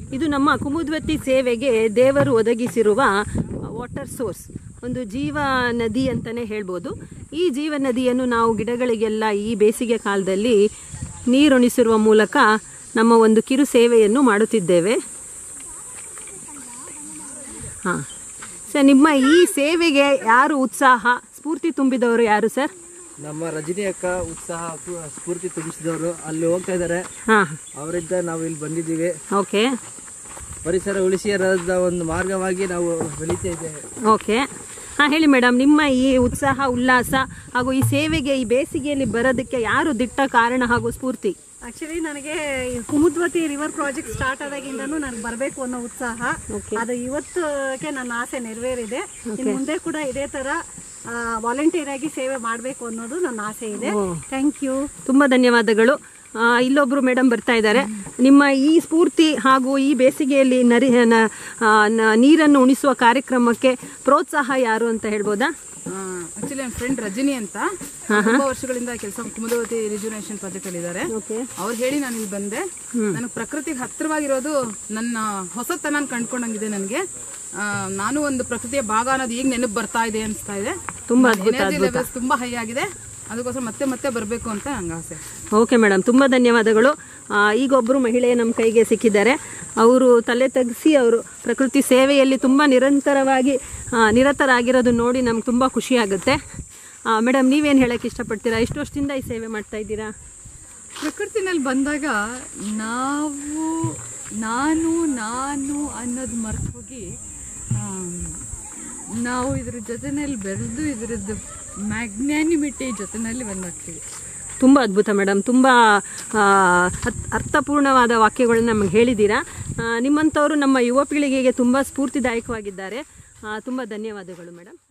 ಇದು ನಮ್ಮ ಕುಮುದ್ವತಿ ಸೇವೆಗೆ ದೇವರು ಒದಗಿಸಿರುವ ವಾಟರ್ ಸೋರ್ಸ್, ಒಂದು ಜೀವ ನದಿ ಅಂತಲೇ ಹೇಳ್ಬೋದು. ಈ ಜೀವ ನದಿಯನ್ನು ನಾವು ಗಿಡಗಳಿಗೆಲ್ಲ ಈ ಬೇಸಿಗೆ ಕಾಲದಲ್ಲಿ ನೀರುಣಿಸಿರುವ ಮೂಲಕ ನಮ್ಮ ಒಂದು ಕಿರು ಸೇವೆಯನ್ನು ಮಾಡುತ್ತಿದ್ದೇವೆ. ಹಾಂ ಸರ್, ನಿಮ್ಮ ಈ ಸೇವೆಗೆ ಯಾರು ಉತ್ಸಾಹ ಸ್ಫೂರ್ತಿ ತುಂಬಿದವರು ಯಾರು ಸರ್? ನಮ್ಮ ರಜನಿ ಅಕ್ಕ ಉತ್ಸಾಹ ಸ್ಫೂರ್ತಿ ತುಂಬಿಸಿದವರು ಅಲ್ಲಿ ಹೋಗ್ತಾ ಇದ್ದಾರೆ. ಅವರಿಂದ ನಾವು ಇಲ್ಲಿ ಬಂದಿದ್ದೀವಿ. ಓಕೆ, ಪರಿಸರ ಉಳಿಸಿ ಒಂದು ಮಾರ್ಗವಾಗಿ ನಾವು ಬೆಳೀತಾ ಇದ್ದೇವೆ. ಓಕೆ, ಹಾಂ ಹೇಳಿ ಮೇಡಮ್, ನಿಮ್ಮ ಈ ಉತ್ಸಾಹ ಉಲ್ಲಾಸ ಹಾಗೂ ಈ ಸೇವೆಗೆ ಈ ಬೇಸಿಗೆಯಲ್ಲಿ ಬರೋದಕ್ಕೆ ಯಾರು ದಿಟ್ಟ ಕಾರಣ ಹಾಗೂ ಸ್ಫೂರ್ತಿ? ಆಕ್ಚುಲಿ ನನಗೆ ಕುಮುದ್ವತಿ ರಿವರ್ ಪ್ರಾಜೆಕ್ಟ್ ಸ್ಟಾರ್ಟ್ ಆದಾಗಿಂದನೂ ನನಗೆ ಬರಬೇಕು ಅನ್ನೋ ಉತ್ಸಾಹ, ಅದು ಇವತ್ತಿಗೆ ನನ್ನ ಆಸೆ ನೆರವೇರಿದೆ. ಇನ್ನು ಮುಂದೆ ಕೂಡ ಇದೇ ಥರ ವಾಲಂಟಿಯರ್ ಆಗಿ ಸೇವೆ ಮಾಡಬೇಕು ಅನ್ನೋದು ನನ್ನ ಆಸೆ ಇದೆ. ಥ್ಯಾಂಕ್ ಯು, ತುಂಬ ಧನ್ಯವಾದಗಳು. ಇಲ್ಲೊಬ್ರು ಮೇಡಮ್ ಬರ್ತಾ ಇದ್ದಾರೆ. ನಿಮ್ಮ ಈ ಸ್ಫೂರ್ತಿ ಹಾಗೂ ಈ ಬೇಸಿಗೆಯಲ್ಲಿ ನೀರನ್ನು ಉಣಿಸುವ ಕಾರ್ಯಕ್ರಮಕ್ಕೆ ಪ್ರೋತ್ಸಾಹ ಯಾರು ಅಂತ ಹೇಳ್ಬೋದಾ? ಆಕ್ಚುಲಿ ನನ್ನ ಫ್ರೆಂಡ್ ರಜನಿ ಅಂತ ತುಂಬಾ ವರ್ಷಗಳಿಂದ ಕೆಲಸ ಕುಮುದ್ವತಿ ರಿಜುನೇಷನ್ ಪ್ರಾಜೆಕ್ಟ್ ಅಲ್ಲಿ ಇದ್ದಾರೆ. ಅವ್ರು ಹೇಳಿ ನಾನು ಇಲ್ಲಿ ಬಂದೆ. ನನಗೆ ಪ್ರಕೃತಿಗೆ ಹತ್ತಿರವಾಗಿರೋದು ನನ್ನ ಹೊಸತನ ಕಂಡ್ಕೊಂಡಂಗಿದೆ. ನನಗೆ ನಾನು ಒಂದು ಪ್ರಕೃತಿಯ ಭಾಗ ಅನ್ನೋದು ಈಗ ನೆನಪು ಬರ್ತಾ ಇದೆ ಅನಿಸ್ತಾ ಇದೆ. ತುಂಬಾ ಎನರ್ಜಿ ಲೆವೆಲ್ಸ್ ತುಂಬಾ ಹೈ ಆಗಿದೆ. ಅದಕ್ಕೋಸ್ಕರ ಮತ್ತೆ ಮತ್ತೆ ಬರಬೇಕು ಅಂತ ನಂಗೆ ಆಸೆ. ಓಕೆ ಮೇಡಮ್, ತುಂಬ ಧನ್ಯವಾದಗಳು. ಈಗ ಒಬ್ಬರು ಮಹಿಳೆ ನಮ್ಮ ಕೈಗೆ ಸಿಕ್ಕಿದ್ದಾರೆ. ಅವರು ತಲೆ ತಗ್ಗಿಸಿ ಅವರು ಪ್ರಕೃತಿ ಸೇವೆಯಲ್ಲಿ ತುಂಬ ನಿರತರಾಗಿರೋದು ನೋಡಿ ನಮ್ಗೆ ತುಂಬ ಖುಷಿ ಆಗುತ್ತೆ. ಮೇಡಮ್, ನೀವೇನು ಹೇಳೋಕ್ಕೆ ಇಷ್ಟಪಡ್ತೀರಾ? ಎಷ್ಟು ವರ್ಷದಿಂದ ಈ ಸೇವೆ ಮಾಡ್ತಾ ಇದ್ದೀರಾ? ಪ್ರಕೃತಿನಲ್ಲಿ ಬಂದಾಗ ನಾನು ಅನ್ನೋದು ಮರೆತು ಹೋಗಿ ನಾವು ಇದ್ರ ಜೊತೆಯಲ್ಲಿ ಬೆರೆದು ಇದರದ್ದು ಮ್ಯಾಗ್ನಾನಿಮಿಟಿ ಜೊತೆಯಲ್ಲಿ ಬಂದಾಗ್ತೀವಿ. ತುಂಬ ಅದ್ಭುತ ಮೇಡಮ್, ತುಂಬ ಅರ್ಥಪೂರ್ಣವಾದ ವಾಕ್ಯಗಳನ್ನ ನಮಗೆ ಹೇಳಿದ್ದೀರಾ. ನಿಮ್ಮಂಥವರು ನಮ್ಮ ಯುವ ಪೀಳಿಗೆಗೆ ತುಂಬ ಸ್ಫೂರ್ತಿದಾಯಕವಾಗಿದ್ದಾರೆ. ತುಂಬ ಧನ್ಯವಾದಗಳು ಮೇಡಮ್.